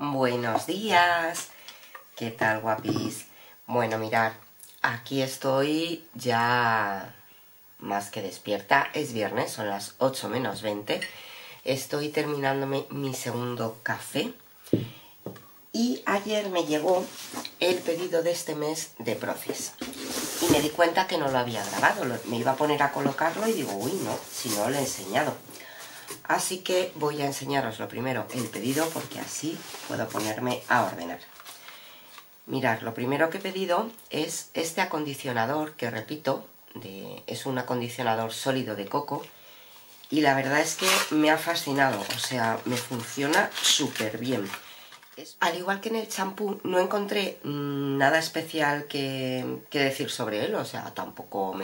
Buenos días, ¿qué tal, guapis? Bueno, mirad, aquí estoy ya más que despierta. Es viernes, son las 8 menos 20. Estoy terminándome mi segundo café y ayer me llegó el pedido de este mes de Proces y me di cuenta que no lo había grabado. Me iba a poner a colocarlo y digo, uy, no, si no lo he enseñado. Así que voy a enseñaros lo primero el pedido, porque así puedo ponerme a ordenar. Mirad, lo primero que he pedido es este acondicionador, que repito, es un acondicionador sólido de coco, y la verdad es que me ha fascinado, o sea, me funciona súper bien. Al igual que en el champú, no encontré nada especial que decir sobre él, o sea, tampoco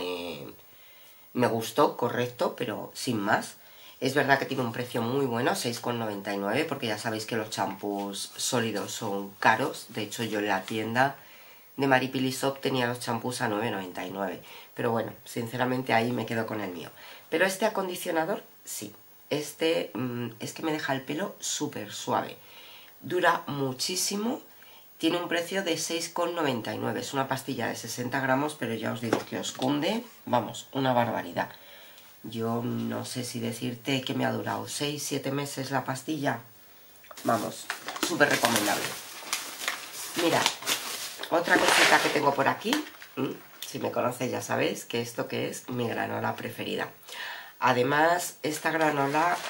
me gustó, correcto, pero sin más. Es verdad que tiene un precio muy bueno, 6,99, porque ya sabéis que los champús sólidos son caros. De hecho, yo en la tienda de Maripili Shop tenía los champús a 9,99. Pero bueno, sinceramente ahí me quedo con el mío. Pero este acondicionador, sí. Este es que me deja el pelo súper suave. Dura muchísimo. Tiene un precio de 6,99. Es una pastilla de 60 gramos, pero ya os digo que os cunde, vamos, una barbaridad. Yo no sé si decirte que me ha durado 6-7 meses la pastilla. Vamos, súper recomendable. Mira, otra cosita que tengo por aquí. Si me conocéis ya sabéis que esto que es mi granola preferida. Además, esta granola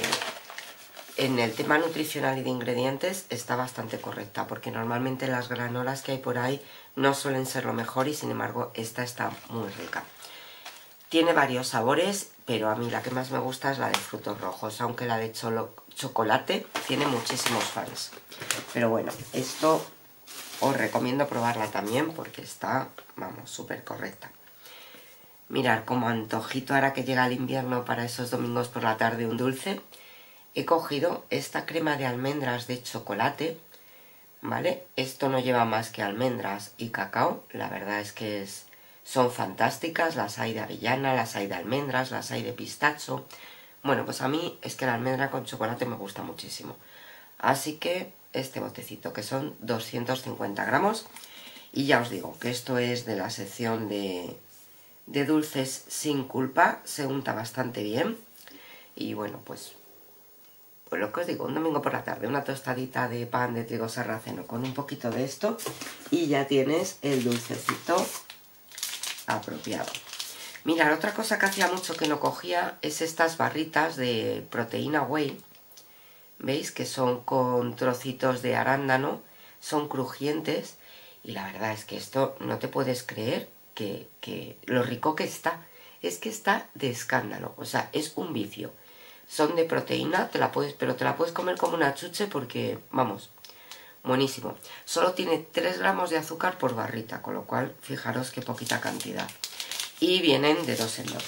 en el tema nutricional y de ingredientes está bastante correcta, porque normalmente las granolas que hay por ahí no suelen ser lo mejor y sin embargo esta está muy rica. Tiene varios sabores, pero a mí la que más me gusta es la de frutos rojos, aunque la de chocolate tiene muchísimos fans. Pero bueno, esto os recomiendo probarla también porque está, vamos, súper correcta. Mirad, como antojito ahora que llega el invierno para esos domingos por la tarde un dulce, he cogido esta crema de almendras de chocolate, ¿vale? Esto no lleva más que almendras y cacao, la verdad es que son fantásticas, las hay de avellana, las hay de almendras, las hay de pistacho. Bueno, pues a mí es que la almendra con chocolate me gusta muchísimo. Así que este botecito, que son 250 gramos, y ya os digo que esto es de la sección de dulces sin culpa, se unta bastante bien. Y bueno, pues lo que os digo, un domingo por la tarde, una tostadita de pan de trigo sarraceno con un poquito de esto y ya tienes el dulcecito apropiado. Mirad, otra cosa que hacía mucho que no cogía es estas barritas de proteína whey. ¿Veis? Que son con trocitos de arándano, son crujientes y la verdad es que esto no te puedes creer que lo rico que está. Es que está de escándalo, o sea, es un vicio. Son de proteína, pero te la puedes comer como una chuche porque, vamos, buenísimo. Solo tiene 3 gramos de azúcar por barrita, con lo cual, fijaros qué poquita cantidad. Y vienen de 2 en 2.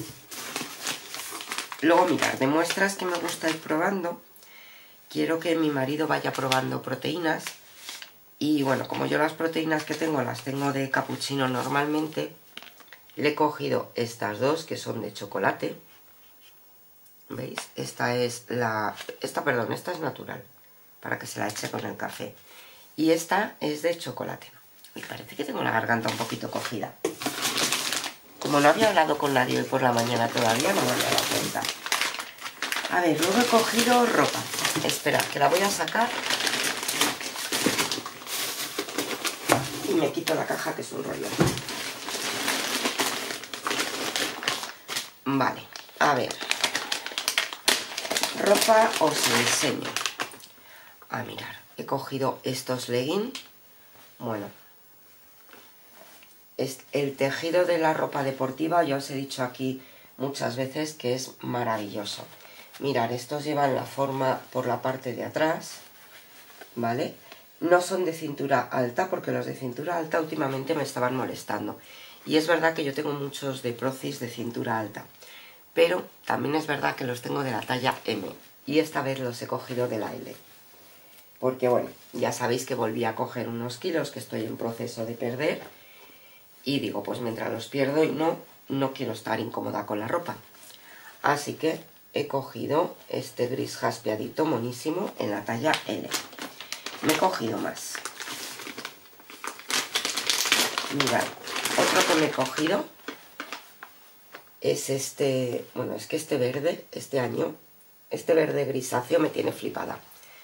Luego, mirad, de muestras que me gusta ir probando, quiero que mi marido vaya probando proteínas. Y bueno, como yo las proteínas que tengo las tengo de capuchino normalmente, le he cogido estas dos que son de chocolate. ¿Veis? Esta es natural, para que se la eche con el café. Y esta es de chocolate. Y parece que tengo la garganta un poquito cogida. Como no había hablado con nadie hoy por la mañana todavía, no me había dado cuenta. A ver, luego he cogido ropa. Esperad, que la voy a sacar. Y me quito la caja, que es un rollo. Vale, a ver. Ropa os enseño. A mirar, he cogido estos leggings. Bueno, el tejido de la ropa deportiva, ya os he dicho aquí muchas veces que es maravilloso. Mirad, estos llevan la forma por la parte de atrás, ¿vale? No son de cintura alta, porque los de cintura alta últimamente me estaban molestando. Y es verdad que yo tengo muchos de Procis de cintura alta. Pero también es verdad que los tengo de la talla M. Y esta vez los he cogido de la L. Porque bueno, ya sabéis que volví a coger unos kilos que estoy en proceso de perder. Y digo, pues mientras los pierdo y no quiero estar incómoda con la ropa. Así que he cogido este gris jaspeadito monísimo en la talla L. me he cogido más. Mirad, otro que me he cogido es este, bueno, es que este verde, este año, este verde grisáceo me tiene flipada.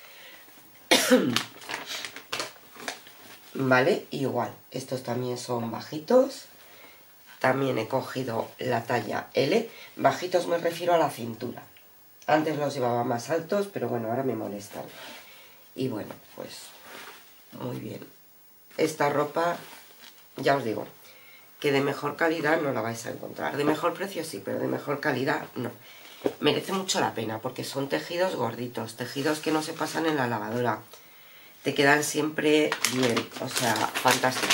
Vale, igual, estos también son bajitos. También he cogido la talla L. Bajitos me refiero a la cintura. Antes los llevaba más altos, pero bueno, ahora me molestan. Y bueno, pues muy bien. Esta ropa, ya os digo, que de mejor calidad no la vais a encontrar. De mejor precio sí, pero de mejor calidad no. Merece mucho la pena porque son tejidos gorditos, tejidos que no se pasan en la lavadora. Te quedan siempre bien, o sea, fantástico.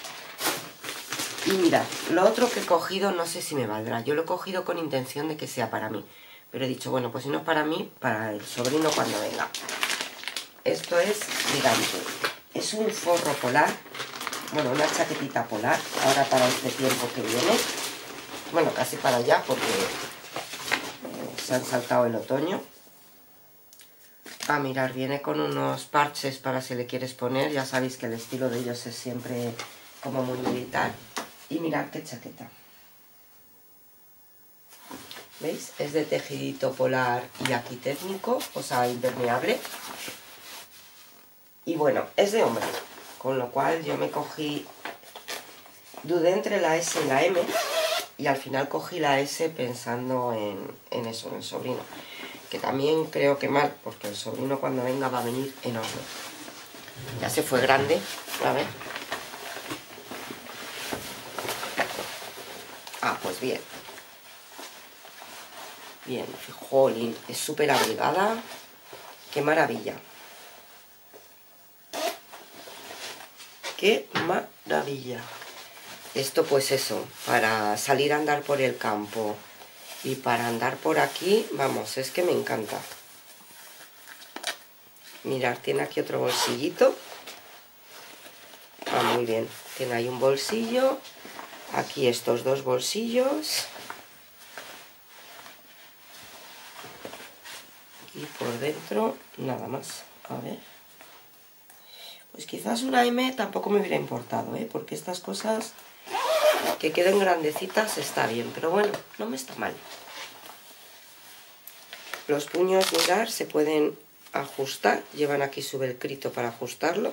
Y mirad, lo otro que he cogido no sé si me valdrá. Yo lo he cogido con intención de que sea para mí. Pero he dicho, bueno, pues si no es para mí, para el sobrino cuando venga. Esto es gigante. Es un forro polar. Bueno, una chaquetita polar. Ahora para este tiempo que viene. Bueno, casi para allá porque se han saltado el otoño. Ah, mirar, viene con unos parches para si le quieres poner. Ya sabéis que el estilo de ellos es siempre como muy militar. Y mirad qué chaqueta. ¿Veis? Es de tejidito polar y aquí técnico, o sea, impermeable. Y bueno, es de hombre, con lo cual yo me cogí... Dudé entre la S y la M y al final cogí la S pensando en eso, en el sobrino. Que también creo que mal, porque el sobrino cuando venga va a venir enorme. Ya se fue grande, a ver. Ah, pues bien. Bien, jolín, es súper abrigada. ¡Qué maravilla! ¡Qué maravilla! Esto pues eso, para salir a andar por el campo y para andar por aquí, vamos, es que me encanta. Mirad, tiene aquí otro bolsillito. Ah, muy bien. Tiene ahí un bolsillo. Aquí estos dos bolsillos. Y por dentro, nada más. A ver. Pues quizás una M tampoco me hubiera importado, ¿eh? Porque estas cosas que queden grandecitas está bien. Pero bueno, no me está mal. Los puños, mirad, se pueden ajustar. Llevan aquí su velcrito para ajustarlo.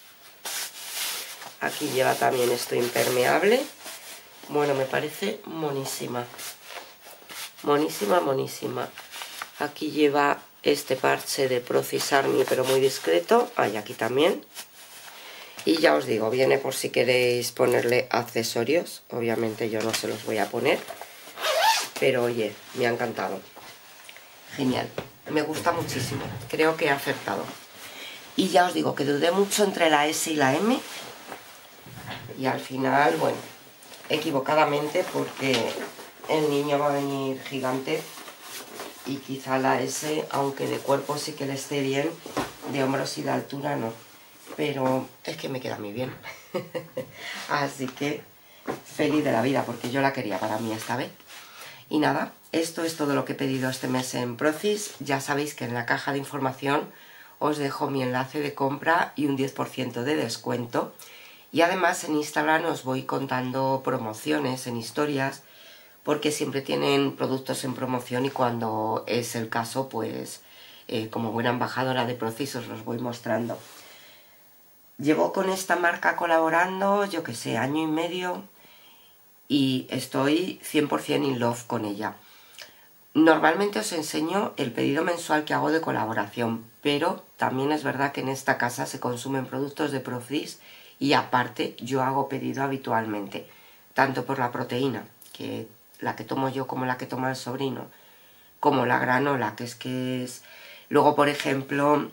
Aquí lleva también esto impermeable. Bueno, me parece monísima. Monísima, monísima. Aquí lleva este parche de Procis Army, pero muy discreto. Hay aquí también. Y ya os digo, viene por si queréis ponerle accesorios. Obviamente yo no se los voy a poner. Pero oye, me ha encantado. Genial. Me gusta muchísimo. Creo que he acertado. Y ya os digo que dudé mucho entre la S y la M. Y al final, bueno, equivocadamente porque el niño va a venir gigante. Y quizá la S, aunque de cuerpo sí que le esté bien, de hombros y de altura no. Pero es que me queda muy bien. Así que feliz de la vida, porque yo la quería para mí esta vez. Y nada, esto es todo lo que he pedido este mes en Procis. Ya sabéis que en la caja de información os dejo mi enlace de compra y un 10% de descuento. Y además en Instagram os voy contando promociones en historias, porque siempre tienen productos en promoción y cuando es el caso, pues como buena embajadora de Procis os los voy mostrando. Llevo con esta marca colaborando, yo que sé, año y medio y estoy 100% in love con ella. Normalmente os enseño el pedido mensual que hago de colaboración, pero también es verdad que en esta casa se consumen productos de Procis y aparte yo hago pedido habitualmente, tanto por la proteína, que la que tomo yo como la que toma el sobrino, como la granola, que es... Luego, por ejemplo,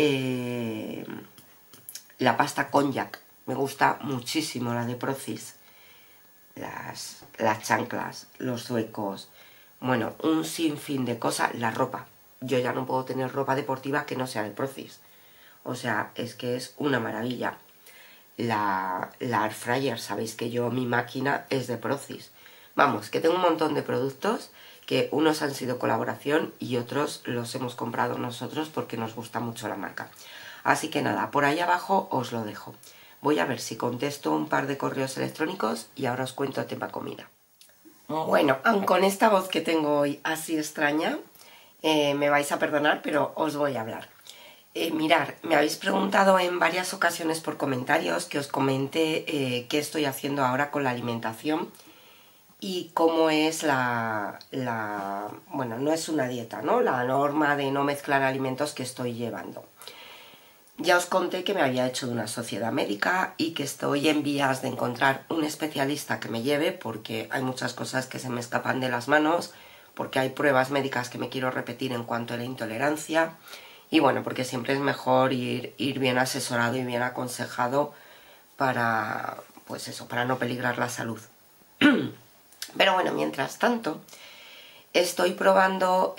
la pasta cognac, me gusta muchísimo la de Procis. Las chanclas, los zuecos, bueno, un sinfín de cosas. La ropa, yo ya no puedo tener ropa deportiva que no sea de Procis. O sea, es que es una maravilla. La air fryer, sabéis que yo, mi máquina es de Procis. Vamos, que tengo un montón de productos que unos han sido colaboración y otros los hemos comprado nosotros porque nos gusta mucho la marca. Así que nada, por ahí abajo os lo dejo. Voy a ver si contesto un par de correos electrónicos y ahora os cuento el tema comida. Bueno, aun con esta voz que tengo hoy así extraña, me vais a perdonar, pero os voy a hablar. Mirar, me habéis preguntado en varias ocasiones por comentarios que os comente qué estoy haciendo ahora con la alimentación y cómo es bueno, no es una dieta, ¿no? La norma de no mezclar alimentos que estoy llevando. Ya os conté que me había hecho de una sociedad médica y que estoy en vías de encontrar un especialista que me lleve porque hay muchas cosas que se me escapan de las manos, porque hay pruebas médicas que me quiero repetir en cuanto a la intolerancia y bueno, porque siempre es mejor ir bien asesorado y bien aconsejado para, pues eso, para no peligrar la salud. Pero bueno, mientras tanto, estoy probando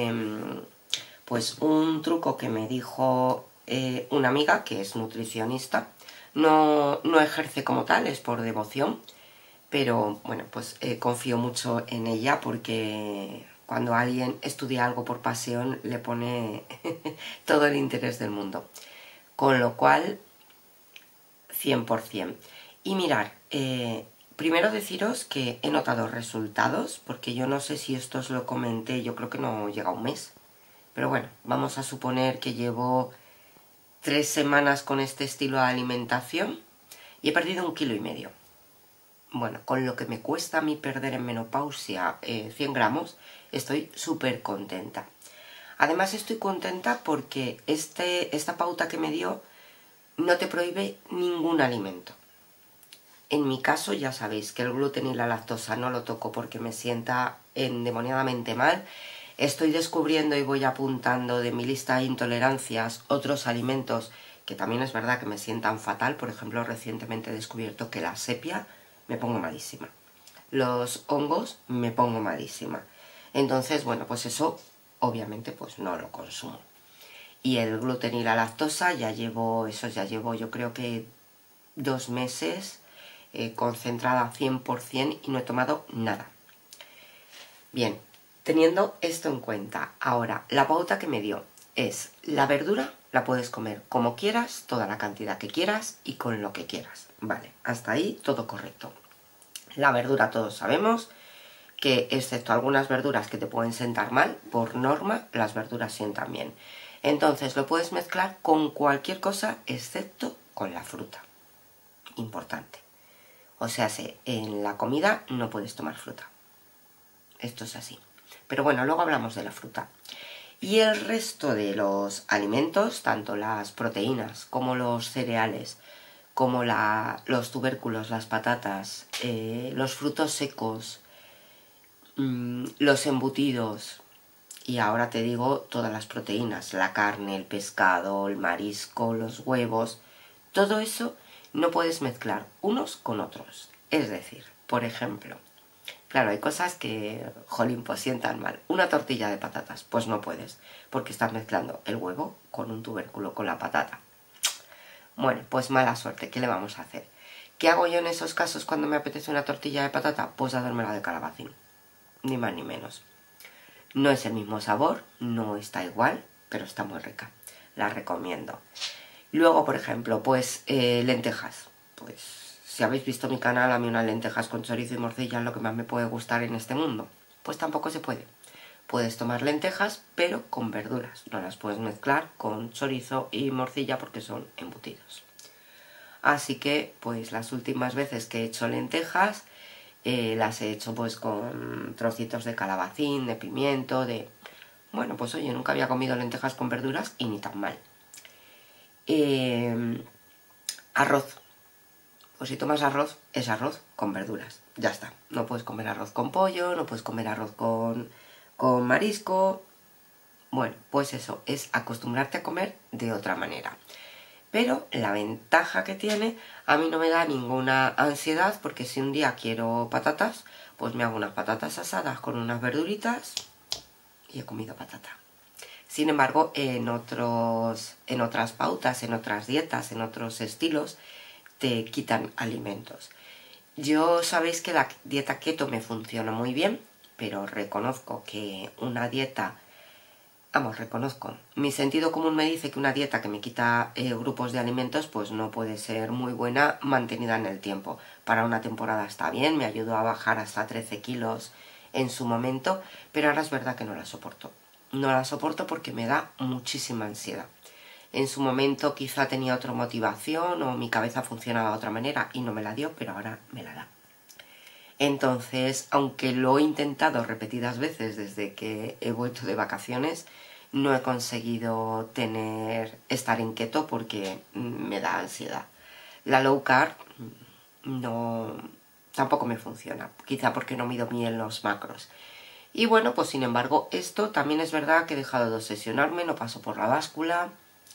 pues un truco que me dijo una amiga que es nutricionista. No ejerce como tal, es por devoción, pero bueno, pues confío mucho en ella porque cuando alguien estudia algo por pasión le pone todo el interés del mundo. Con lo cual, 100%. Y mirar, primero deciros que he notado resultados, porque yo no sé si esto os lo comenté, yo creo que no llega a un mes. Pero bueno, vamos a suponer que llevo 3 semanas con este estilo de alimentación y he perdido 1,5 kg. Bueno, con lo que me cuesta a mí perder en menopausia 100 gramos, estoy súper contenta. Además estoy contenta porque esta pauta que me dio no te prohíbe ningún alimento. En mi caso ya sabéis que el gluten y la lactosa no lo toco porque me sienta endemoniadamente mal. Estoy descubriendo y voy apuntando de mi lista de intolerancias otros alimentos que también es verdad que me sientan fatal. Por ejemplo, recientemente he descubierto que la sepia me pongo malísima. Los hongos me pongo malísima. Entonces, bueno, pues eso obviamente pues no lo consumo. Y el gluten y la lactosa ya llevo yo creo que 2 meses concentrada 100% y no he tomado nada. Bien, teniendo esto en cuenta, ahora la pauta que me dio es la verdura la puedes comer como quieras, toda la cantidad que quieras y con lo que quieras. Vale, hasta ahí todo correcto. La verdura todos sabemos que excepto algunas verduras que te pueden sentar mal, por norma las verduras sientan bien. Entonces lo puedes mezclar con cualquier cosa excepto con la fruta. Importante. O sea, en la comida no puedes tomar fruta. Esto es así. Pero bueno, luego hablamos de la fruta. Y el resto de los alimentos, tanto las proteínas como los cereales, como los tubérculos, las patatas, los frutos secos, los embutidos, y ahora te digo todas las proteínas, la carne, el pescado, el marisco, los huevos, todo eso no puedes mezclar unos con otros. Es decir, por ejemplo, claro, hay cosas que, jolín, pues sientan mal. Una tortilla de patatas, pues no puedes, porque estás mezclando el huevo con un tubérculo, con la patata. Bueno, pues mala suerte, ¿qué le vamos a hacer? ¿Qué hago yo en esos casos cuando me apetece una tortilla de patata? Pues hacérmela de calabacín, ni más ni menos. No es el mismo sabor, no está igual, pero está muy rica. La recomiendo. Luego, por ejemplo, pues lentejas. Pues si habéis visto mi canal, a mí unas lentejas con chorizo y morcilla es lo que más me puede gustar en este mundo. Pues tampoco se puede. Puedes tomar lentejas, pero con verduras. No las puedes mezclar con chorizo y morcilla porque son embutidos. Así que, pues las últimas veces que he hecho lentejas, las he hecho pues con trocitos de calabacín, de pimiento, Bueno, pues oye, nunca había comido lentejas con verduras y ni tan mal. Arroz. Pues si tomas arroz, es arroz con verduras. Ya está. No puedes comer arroz con pollo, no puedes comer arroz con marisco. Bueno, pues eso, es acostumbrarte a comer de otra manera. Pero la ventaja que tiene, a mí no me da ninguna ansiedad, porque si un día quiero patatas, pues me hago unas patatas asadas con unas verduritas y he comido patata. Sin embargo, en otras pautas, en otras dietas, en otros estilos, te quitan alimentos. Yo sabéis que la dieta keto me funciona muy bien, pero reconozco que una dieta vamos, reconozco. Mi sentido común me dice que una dieta que me quita grupos de alimentos pues no puede ser muy buena mantenida en el tiempo. Para una temporada está bien, me ayudó a bajar hasta 13 kilos en su momento, pero ahora es verdad que no la soporto. No la soporto porque me da muchísima ansiedad. En su momento quizá tenía otra motivación o mi cabeza funcionaba de otra manera y no me la dio, pero ahora me la da. Entonces, aunque lo he intentado repetidas veces desde que he vuelto de vacaciones, no he conseguido estar en keto porque me da ansiedad. La low carb tampoco me funciona, quizá porque no mido bien los macros. Y bueno, pues sin embargo, esto también es verdad que he dejado de obsesionarme, no paso por la báscula,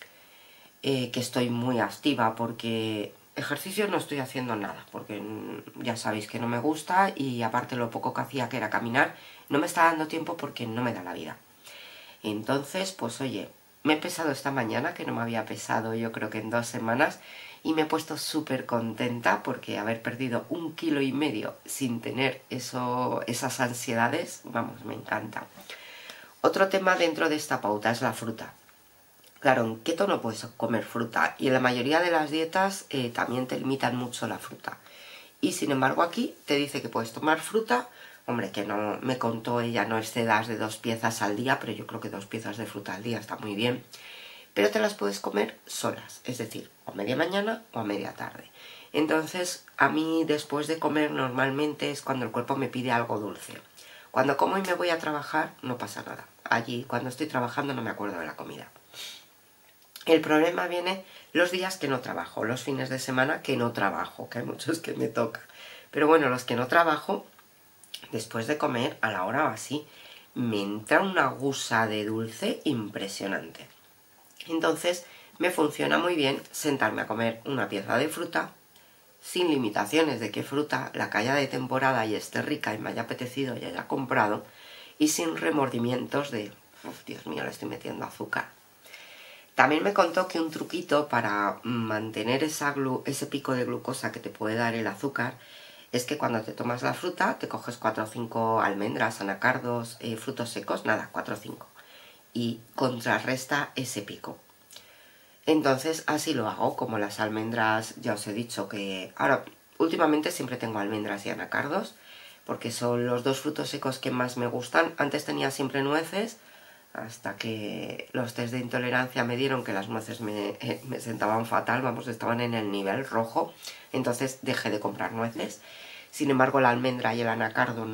que estoy muy activa porque ejercicio no estoy haciendo nada, porque ya sabéis que no me gusta y aparte lo poco que hacía, que era caminar, no me está dando tiempo porque no me da la vida. Entonces, pues oye, me he pesado esta mañana, que no me había pesado yo creo que en 2 semanas, y me he puesto súper contenta porque haber perdido 1,5 kilos sin tener esas ansiedades, vamos, me encanta. Otro tema dentro de esta pauta es la fruta. Claro, en keto no puedes comer fruta y en la mayoría de las dietas también te limitan mucho la fruta. Y sin embargo aquí te dice que puedes tomar fruta, hombre, que no me contó ella, no excedas de 2 piezas al día, pero yo creo que 2 piezas de fruta al día está muy bien. Pero te las puedes comer solas, es decir, a media mañana o a media tarde. Entonces, a mí después de comer normalmente es cuando el cuerpo me pide algo dulce. Cuando como y me voy a trabajar no pasa nada. Allí, cuando estoy trabajando, no me acuerdo de la comida. El problema viene los días que no trabajo, los fines de semana que no trabajo, que hay muchos que me toca. Pero bueno, los que no trabajo, después de comer, a la hora o así, me entra una gusa de dulce impresionante. Entonces, me funciona muy bien sentarme a comer una pieza de fruta, sin limitaciones de qué fruta, la que haya de temporada y esté rica y me haya apetecido y haya comprado, y sin remordimientos de, Dios mío, le estoy metiendo azúcar. También me contó que un truquito para mantener ese pico de glucosa que te puede dar el azúcar es que cuando te tomas la fruta te coges 4 o 5 almendras, anacardos, frutos secos, nada, 4 o 5, y contrarresta ese pico. Entonces así lo hago, como las almendras, ya os he dicho que ahora últimamente siempre tengo almendras y anacardos porque son los 2 frutos secos que más me gustan. Antes tenía siempre nueces, hasta que los test de intolerancia me dieron que las nueces me sentaban fatal, vamos, estaban en el nivel rojo, entonces dejé de comprar nueces. Sin embargo, la almendra y el anacardo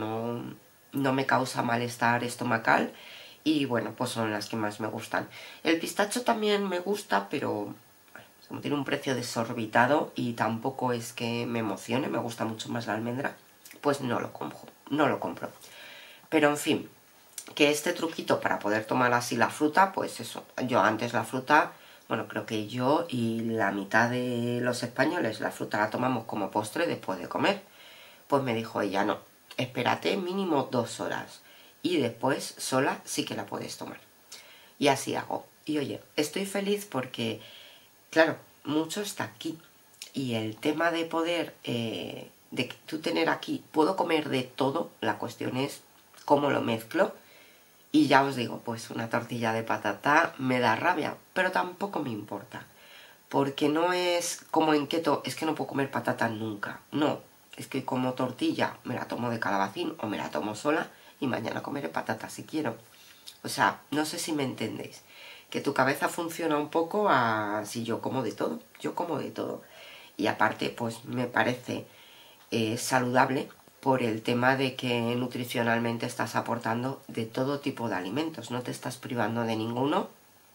no me causa malestar estomacal y bueno, pues son las que más me gustan. El pistacho también me gusta, pero como tiene un precio desorbitado y tampoco es que me emocione, me gusta mucho más la almendra, pues no lo compro. Pero en fin, que este truquito para poder tomar así la fruta, pues eso, yo antes la fruta, bueno, creo que yo y la mitad de los españoles la fruta la tomamos como postre después de comer. Pues me dijo ella, no, espérate mínimo 2 horas y después sola sí que la puedes tomar. Y así hago. Y oye, estoy feliz porque, claro, mucho está aquí. Y el tema de poder, de tú tener aquí, puedo comer de todo, la cuestión es cómo lo mezclo. Y ya os digo, pues una tortilla de patata me da rabia, pero tampoco me importa. Porque no es como en keto, es que no puedo comer patata nunca. No, es que como tortilla me la tomo de calabacín o me la tomo sola y mañana comeré patata si quiero. O sea, no sé si me entendéis. Que tu cabeza funciona un poco si yo como de todo. Yo como de todo. Y aparte, pues me parece saludable por el tema de que nutricionalmente estás aportando de todo tipo de alimentos, no te estás privando de ninguno,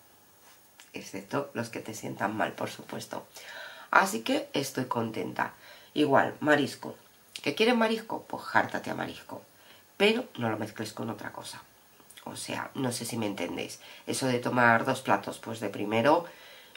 excepto los que te sientan mal, por supuesto. Así que estoy contenta. Igual, marisco. ¿Que quieres marisco? Pues jártate a marisco. Pero no lo mezcles con otra cosa. O sea, no sé si me entendéis. Eso de tomar 2 platos, pues de primero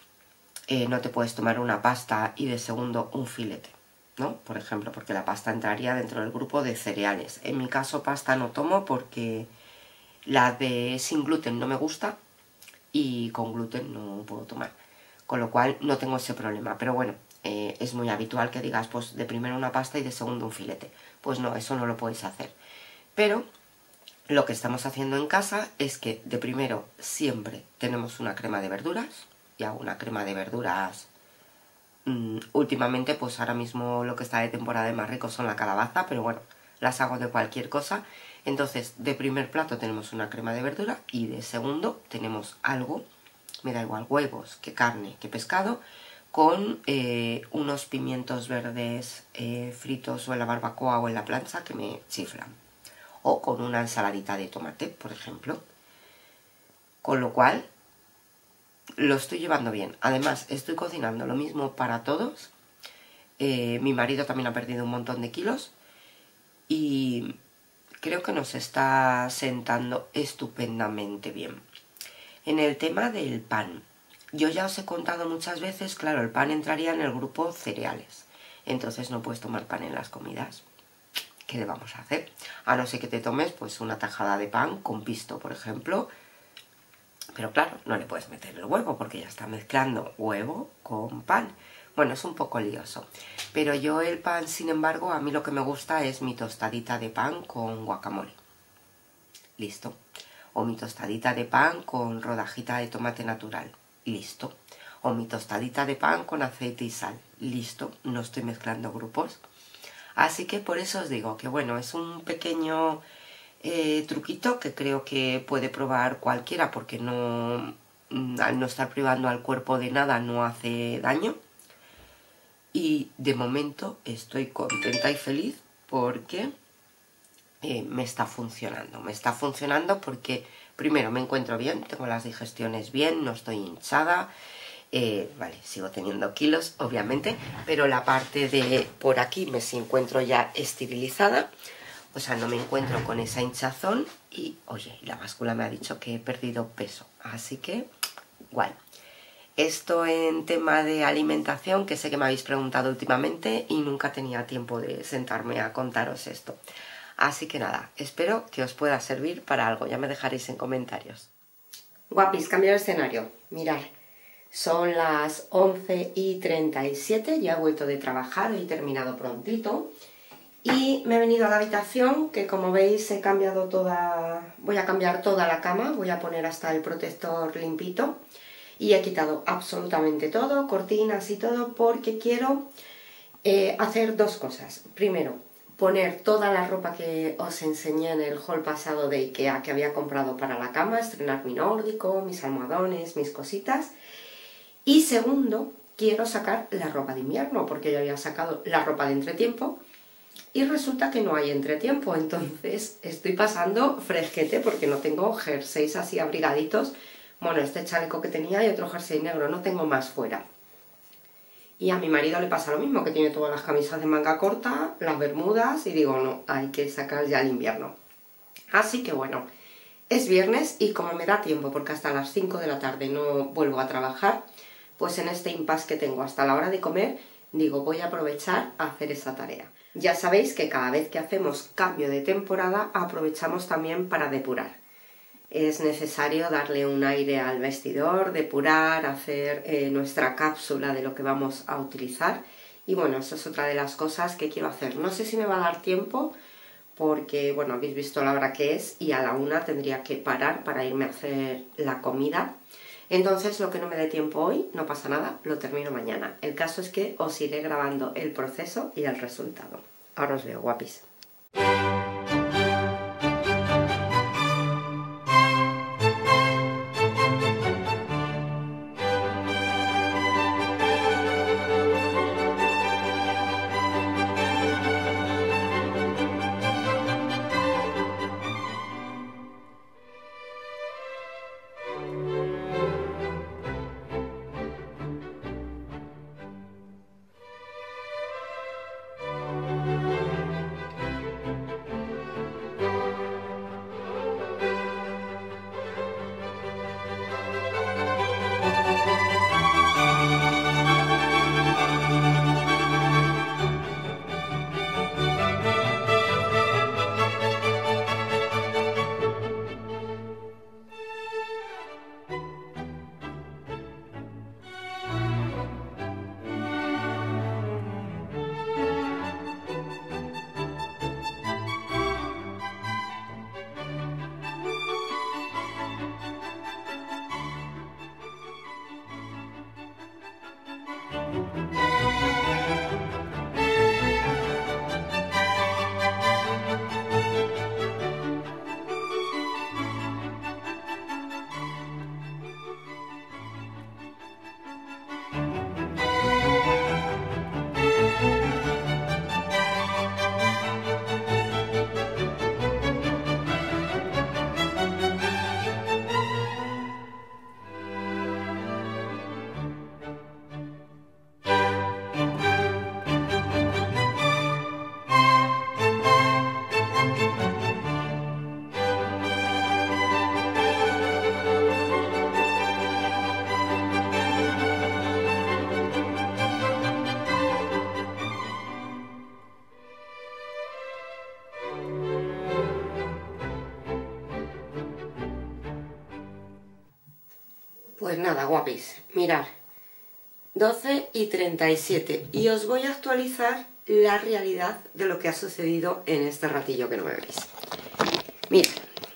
no te puedes tomar una pasta y de segundo un filete, ¿no? Por ejemplo, porque la pasta entraría dentro del grupo de cereales. En mi caso pasta no tomo porque la de sin gluten no me gusta y con gluten no puedo tomar. Con lo cual no tengo ese problema. Pero bueno, es muy habitual que digas, pues de primero una pasta y de segundo un filete. Pues no, eso no lo podéis hacer. Pero lo que estamos haciendo en casa es que de primero siempre tenemos una crema de verduras, y hago una crema de verduras. Últimamente, pues ahora mismo lo que está de temporada de más rico son la calabaza, pero bueno, las hago de cualquier cosa. Entonces, de primer plato tenemos una crema de verdura y de segundo tenemos algo, me da igual, huevos, que carne, que pescado, con unos pimientos verdes fritos o en la barbacoa o en la plancha que me chiflan. O con una ensaladita de tomate, por ejemplo. Con lo cual, lo estoy llevando bien. Además, estoy cocinando lo mismo para todos. Mi marido también ha perdido un montón de kilos. Y creo que nos está sentando estupendamente bien. En el tema del pan, yo ya os he contado muchas veces, claro, el pan entraría en el grupo cereales. Entonces no puedes tomar pan en las comidas. ¿Qué le vamos a hacer? A no ser que te tomes pues una tajada de pan con pisto, por ejemplo. Pero claro, no le puedes meter el huevo porque ya está mezclando huevo con pan. Bueno, es un poco lioso. Pero yo el pan, sin embargo, a mí lo que me gusta es mi tostadita de pan con guacamole. Listo. O mi tostadita de pan con rodajita de tomate natural. Listo. O mi tostadita de pan con aceite y sal. Listo. No estoy mezclando grupos. Así que por eso os digo que bueno, es un pequeño truquito que creo que puede probar cualquiera porque no, al no estar privando al cuerpo de nada no hace daño. Y de momento estoy contenta y feliz porque me está funcionando. Me está funcionando porque primero me encuentro bien, tengo las digestiones bien, no estoy hinchada. Vale, sigo teniendo kilos, obviamente, pero la parte de por aquí me encuentro ya esterilizada, o sea, no me encuentro con esa hinchazón y, oye, la báscula me ha dicho que he perdido peso, así que, igual. Esto en tema de alimentación, que sé que me habéis preguntado últimamente y nunca tenía tiempo de sentarme a contaros esto. Así que nada, espero que os pueda servir para algo, ya me dejaréis en comentarios. Guapis, cambio de escenario, mirad. Son las 11:37, ya he vuelto de trabajar, he terminado prontito y me he venido a la habitación que como veis he cambiado toda, voy a cambiar toda la cama, voy a poner hasta el protector limpito y he quitado absolutamente todo, cortinas y todo porque quiero hacer dos cosas. Primero, poner toda la ropa que os enseñé en el haul pasado de IKEA que había comprado para la cama, estrenar mi nórdico, mis almohadones, mis cositas. Y segundo, quiero sacar la ropa de invierno, porque yo había sacado la ropa de entretiempo y resulta que no hay entretiempo, entonces estoy pasando fresquete porque no tengo jerseys así abrigaditos. Bueno, este chaleco que tenía y otro jersey negro, no tengo más fuera. Y a mi marido le pasa lo mismo, que tiene todas las camisas de manga corta, las bermudas, y digo, no, hay que sacar ya el invierno. Así que bueno, es viernes y como me da tiempo, porque hasta las 5 de la tarde no vuelvo a trabajar, pues en este impasse que tengo hasta la hora de comer, digo, voy a aprovechar a hacer esa tarea. Ya sabéis que cada vez que hacemos cambio de temporada, aprovechamos también para depurar. Es necesario darle un aire al vestidor, depurar, hacer nuestra cápsula de lo que vamos a utilizar. Y bueno, eso es otra de las cosas que quiero hacer. No sé si me va a dar tiempo, porque bueno, habéis visto la hora que es y a la 1 tendría que parar para irme a hacer la comida. Entonces, lo que no me dé tiempo hoy, no pasa nada, lo termino mañana. El caso es que os iré grabando el proceso y el resultado. Ahora os veo, guapis. Pues nada, guapis, mirad, 12:37 y os voy a actualizar la realidad de lo que ha sucedido en este ratillo que no me veis. Mirad,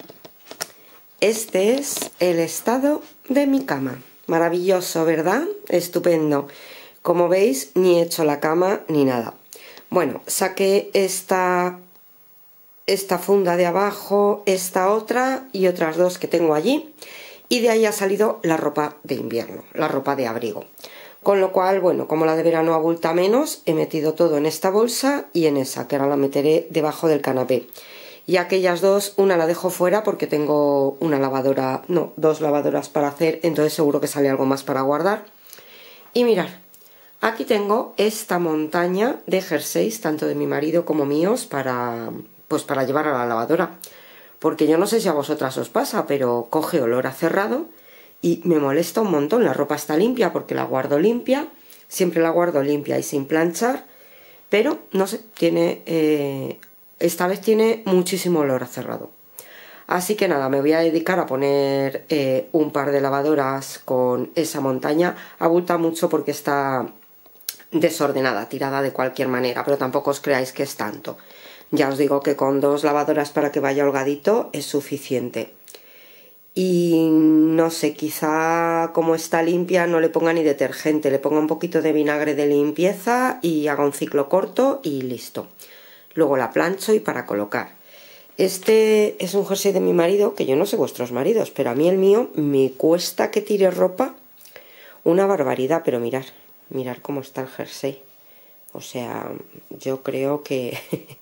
este es el estado de mi cama. Maravilloso, ¿verdad? Estupendo. Como veis, ni he hecho la cama ni nada. Bueno, saqué esta funda de abajo, esta otra y otras dos que tengo allí. Y de ahí ha salido la ropa de invierno, la ropa de abrigo. Con lo cual, bueno, como la de verano abulta menos, he metido todo en esta bolsa y en esa, que ahora la meteré debajo del canapé. Y aquellas dos, una la dejo fuera porque tengo una lavadora, no, 2 lavadoras para hacer, entonces seguro que sale algo más para guardar. Y mirad, aquí tengo esta montaña de jerseys, tanto de mi marido como míos, para llevar a la lavadora. Porque yo no sé si a vosotras os pasa, pero coge olor a cerrado y me molesta un montón. La ropa está limpia porque la guardo limpia, siempre la guardo limpia y sin planchar, pero no sé, esta vez tiene muchísimo olor a cerrado. Así que nada, me voy a dedicar a poner un par de lavadoras con esa montaña. Abulta mucho porque está desordenada, tirada de cualquier manera, pero tampoco os creáis que es tanto. Ya os digo que con 2 lavadoras para que vaya holgadito es suficiente. Y no sé, quizá como está limpia no le ponga ni detergente, le ponga un poquito de vinagre de limpieza y haga un ciclo corto y listo. Luego la plancho y para colocar. Este es un jersey de mi marido, que yo no sé vuestros maridos, pero a mí el mío me cuesta que tire ropa una barbaridad, pero mirad cómo está el jersey. O sea, yo creo que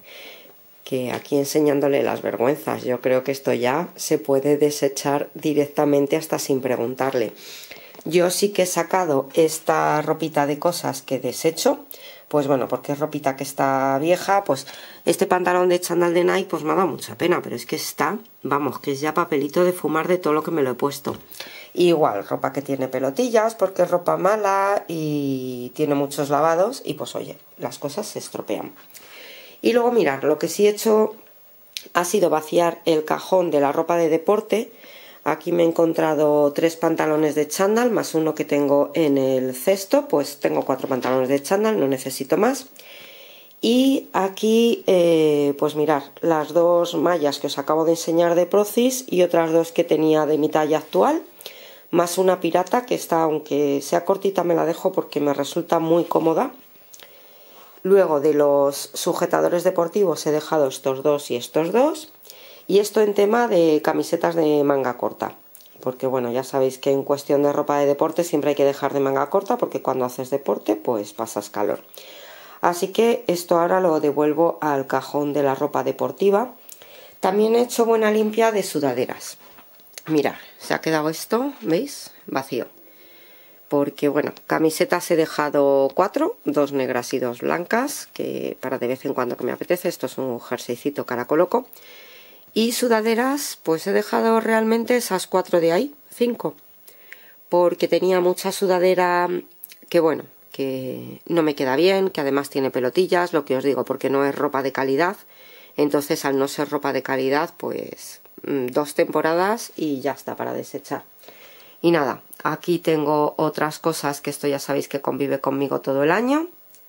aquí enseñándole las vergüenzas, yo creo que esto ya se puede desechar directamente hasta sin preguntarle. Yo sí que he sacado esta ropita de cosas que desecho, pues bueno, porque es ropita que está vieja, pues este pantalón de chándal de Nike pues me ha dado mucha pena, pero es que está, vamos, que es ya papelito de fumar de todo lo que me lo he puesto. Igual, ropa que tiene pelotillas porque es ropa mala y tiene muchos lavados y pues oye, las cosas se estropean. Y luego mirad, lo que sí he hecho ha sido vaciar el cajón de la ropa de deporte. Aquí me he encontrado 3 pantalones de chándal más uno que tengo en el cesto, pues tengo 4 pantalones de chándal, no necesito más. Y aquí, pues mirad, las 2 mallas que os acabo de enseñar de Procis y otras 2 que tenía de mi talla actual, más una pirata que está, aunque sea cortita me la dejo porque me resulta muy cómoda. Luego de los sujetadores deportivos he dejado estos 2 y estos 2. Y esto en tema de camisetas de manga corta. Porque bueno, ya sabéis que en cuestión de ropa de deporte siempre hay que dejar de manga corta porque cuando haces deporte pues pasas calor. Así que esto ahora lo devuelvo al cajón de la ropa deportiva. También he hecho buena limpia de sudaderas. Mirad, se ha quedado esto, ¿veis? Vacío. Porque bueno, camisetas he dejado 4, 2 negras y 2 blancas, que para de vez en cuando que me apetece. Esto es un jerseycito que ahora coloco. Y sudaderas, pues he dejado realmente esas 4 de ahí, 5. Porque tenía mucha sudadera que bueno, que no me queda bien, que además tiene pelotillas, lo que os digo, porque no es ropa de calidad. Entonces al no ser ropa de calidad, pues 2 temporadas y ya está para desechar. Y nada, aquí tengo otras cosas que esto ya sabéis que convive conmigo todo el año.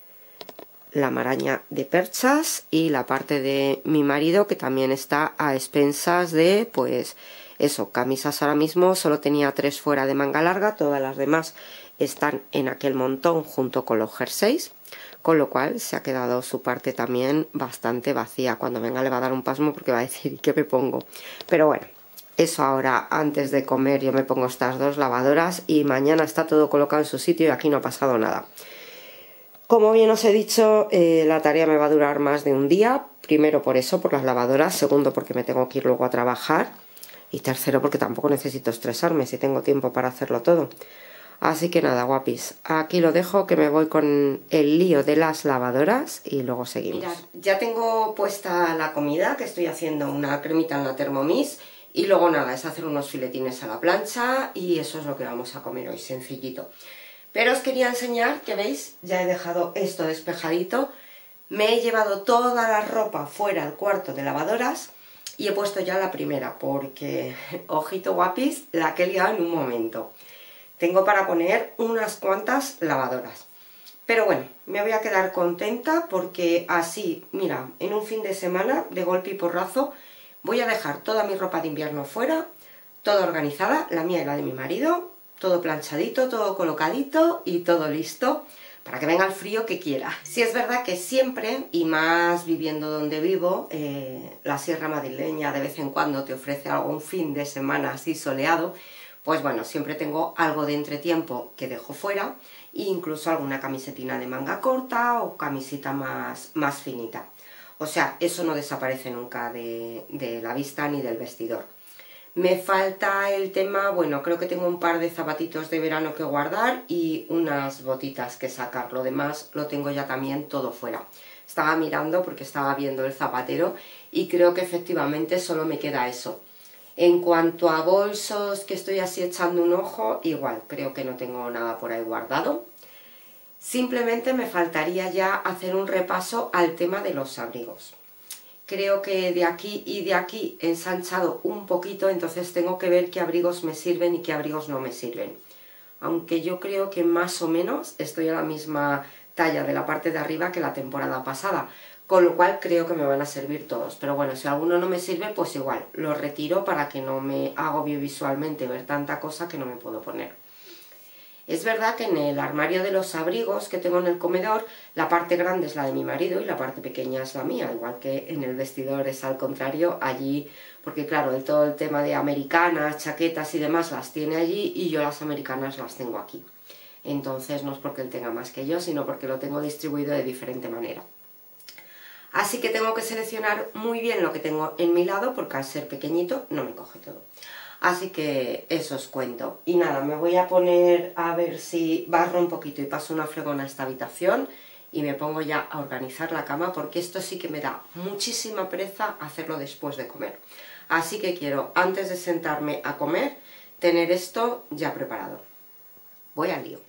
La maraña de perchas y la parte de mi marido que también está a expensas de, pues eso, camisas ahora mismo. Solo tenía 3 fuera de manga larga, todas las demás están en aquel montón junto con los jerseys. Con lo cual se ha quedado su parte también bastante vacía. Cuando venga le va a dar un pasmo porque va a decir, ¿y qué me pongo? Pero bueno. Eso ahora, antes de comer, yo me pongo estas 2 lavadoras y mañana está todo colocado en su sitio y aquí no ha pasado nada. Como bien os he dicho, la tarea me va a durar más de un día. Primero por eso, por las lavadoras. Segundo porque me tengo que ir luego a trabajar. Y tercero porque tampoco necesito estresarme si tengo tiempo para hacerlo todo. Así que nada, guapis. Aquí lo dejo, que me voy con el lío de las lavadoras y luego seguimos. Mirad, ya tengo puesta la comida, que estoy haciendo una cremita en la Thermomix. Y luego nada, es hacer unos filetines a la plancha y eso es lo que vamos a comer hoy, sencillito. Pero os quería enseñar que veis, ya he dejado esto despejadito. Me he llevado toda la ropa fuera al cuarto de lavadoras y he puesto ya la primera porque, ojito guapis, la que he liado en un momento. tengo para poner unas cuantas lavadoras. Pero bueno, me voy a quedar contenta porque así, mira, en un fin de semana, de golpe y porrazo, voy a dejar toda mi ropa de invierno fuera, toda organizada, la mía y la de mi marido, todo planchadito, todo colocadito y todo listo para que venga el frío que quiera. Sí es verdad que siempre, y más viviendo donde vivo, la sierra madrileña de vez en cuando te ofrece algún fin de semana así soleado, pues bueno, siempre tengo algo de entretiempo que dejo fuera, e incluso alguna camisetina de manga corta o camiseta más finita. O sea, eso no desaparece nunca de la vista ni del vestidor. Me falta el tema, bueno, creo que tengo un par de zapatitos de verano que guardar y unas botitas que sacar. Lo demás lo tengo ya también todo fuera. Estaba mirando porque estaba viendo el zapatero y creo que efectivamente solo me queda eso. En cuanto a bolsos, que estoy así echando un ojo, igual, creo que no tengo nada por ahí guardado. Simplemente me faltaría ya hacer un repaso al tema de los abrigos. Creo que de aquí y de aquí he ensanchado un poquito, entonces tengo que ver qué abrigos me sirven y qué abrigos no me sirven. Aunque yo creo que más o menos estoy a la misma talla de la parte de arriba que la temporada pasada, con lo cual creo que me van a servir todos. Pero bueno, si alguno no me sirve, pues igual, lo retiro para que no me agobie visualmente ver tanta cosa que no me puedo poner. Es verdad que en el armario de los abrigos que tengo en el comedor, la parte grande es la de mi marido y la parte pequeña es la mía, igual que en el vestidor es al contrario, allí, porque claro, todo el tema de americanas, chaquetas y demás las tiene allí y yo las americanas las tengo aquí. Entonces no es porque él tenga más que yo, sino porque lo tengo distribuido de diferente manera. Así que tengo que seleccionar muy bien lo que tengo en mi lado, porque al ser pequeñito no me coge todo. Así que eso os cuento. Y nada, me voy a poner a ver si barro un poquito y paso una fregona a esta habitación y me pongo ya a organizar la cama, porque esto sí que me da muchísima pereza hacerlo después de comer. Así que quiero, antes de sentarme a comer, tener esto ya preparado. Voy al lío.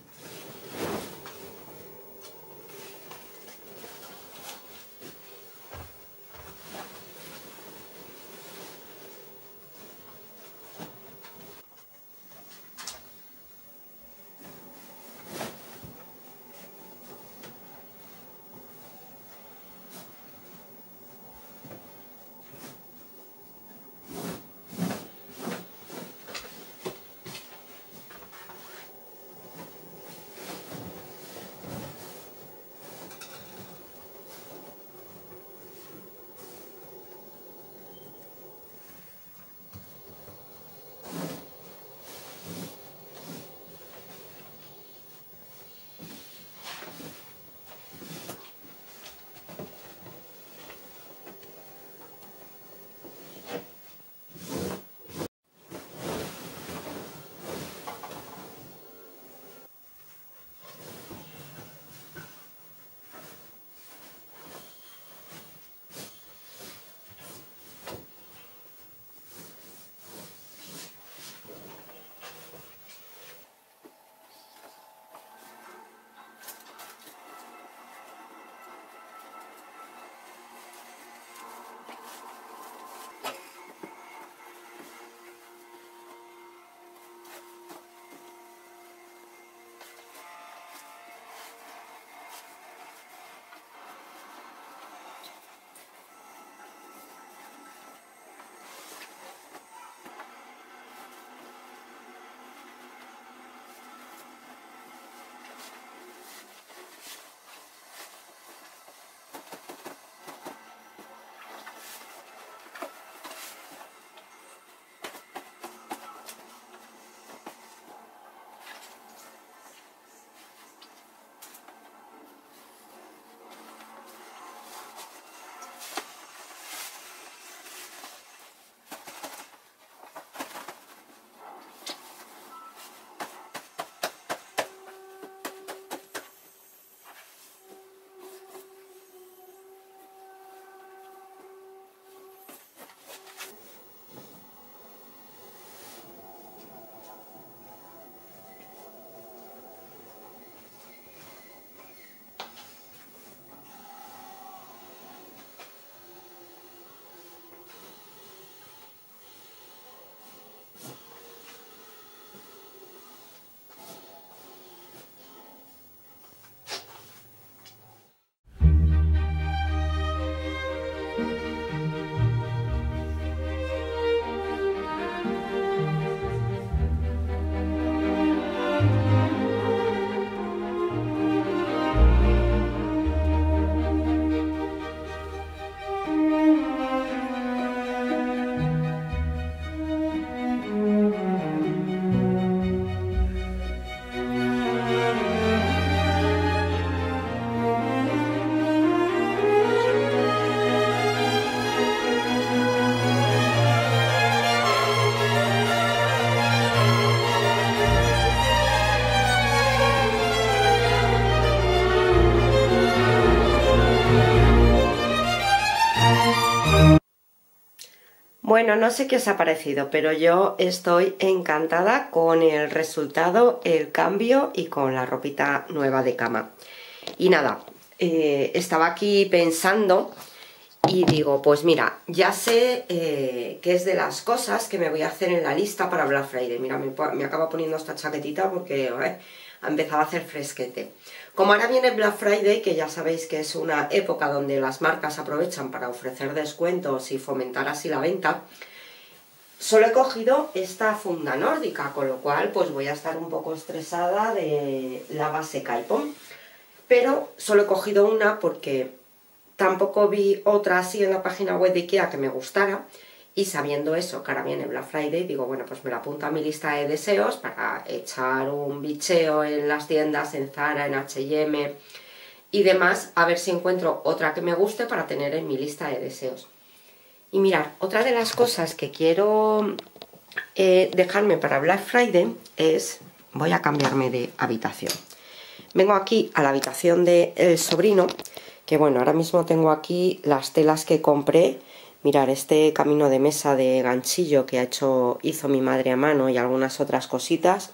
Bueno, no sé qué os ha parecido, pero yo estoy encantada con el resultado, el cambio y con la ropita nueva de cama. Y nada, estaba aquí pensando y digo, pues mira, ya sé qué es de las cosas que me voy a hacer en la lista para Black Friday. Mira, me acabo poniendo esta chaquetita porque ha empezado a hacer fresquete. Como ahora viene Black Friday, que ya sabéis que es una época donde las marcas aprovechan para ofrecer descuentos y fomentar así la venta, solo he cogido esta funda nórdica, con lo cual pues voy a estar un poco estresada de la base Kaipon. Pero solo he cogido una porque tampoco vi otra así en la página web de Ikea que me gustara. Y sabiendo eso, que ahora viene Black Friday, digo, bueno, pues me la apunto a mi lista de deseos para echar un bicheo en las tiendas, en Zara, en H&M y demás, a ver si encuentro otra que me guste para tener en mi lista de deseos. Y mirad, otra de las cosas que quiero dejarme para Black Friday es, voy a cambiarme de habitación. Vengo aquí a la habitación del sobrino, que bueno, ahora mismo tengo aquí las telas que compré. Mirad, este camino de mesa de ganchillo que hizo mi madre a mano y algunas otras cositas.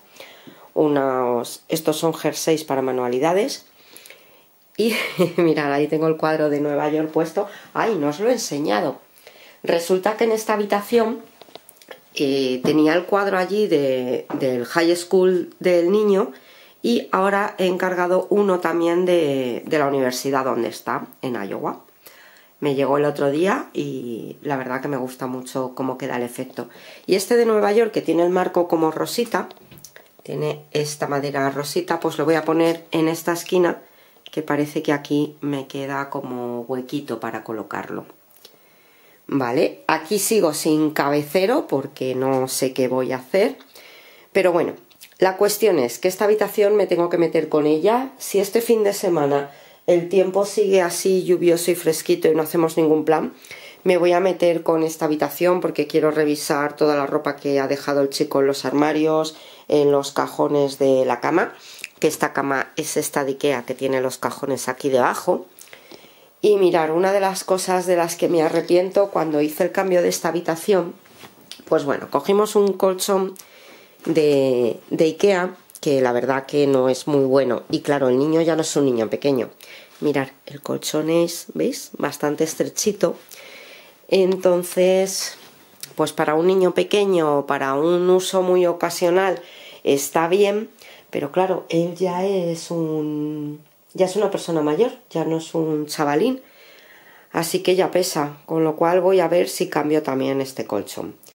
Estos son jerseys para manualidades. Y mirad, ahí tengo el cuadro de Nueva York puesto. ¡Ay, no os lo he enseñado! Resulta que en esta habitación tenía el cuadro allí del high school del niño y ahora he encargado uno también de la universidad donde está, en Iowa. Me llegó el otro día y la verdad que me gusta mucho cómo queda el efecto. Y este de Nueva York, que tiene el marco como rosita, tiene esta madera rosita, pues lo voy a poner en esta esquina, que parece que aquí me queda como huequito para colocarlo. Vale, aquí sigo sin cabecero porque no sé qué voy a hacer. Pero bueno, la cuestión es que esta habitación me tengo que meter con ella. Si este fin de semana el tiempo sigue así lluvioso y fresquito y no hacemos ningún plan, me voy a meter con esta habitación porque quiero revisar toda la ropa que ha dejado el chico en los armarios, en los cajones de la cama, que esta cama es esta de Ikea que tiene los cajones aquí debajo. Y mirar, una de las cosas de las que me arrepiento cuando hice el cambio de esta habitación, pues bueno, cogimos un colchón de Ikea, que la verdad que no es muy bueno, y claro, el niño ya no es un niño pequeño. Mirad, el colchón es, ¿veis?, bastante estrechito. Entonces, pues para un niño pequeño, para un uso muy ocasional, está bien, pero claro, él ya es una persona mayor, ya no es un chavalín, así que ya pesa, con lo cual voy a ver si cambio también este colchón.